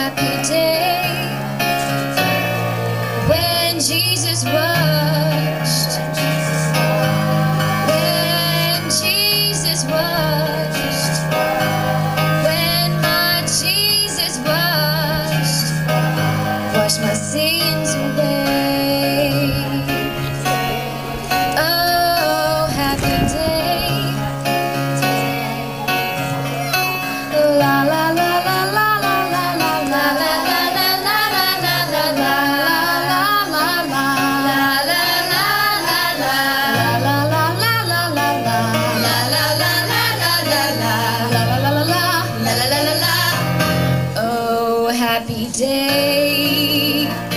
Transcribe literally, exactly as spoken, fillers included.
happy day when Jesus washed, when Jesus washed, when my Jesus washed, washed my sins away. Oh, happy day. La la la la la la la la la la la la la la la la happy day.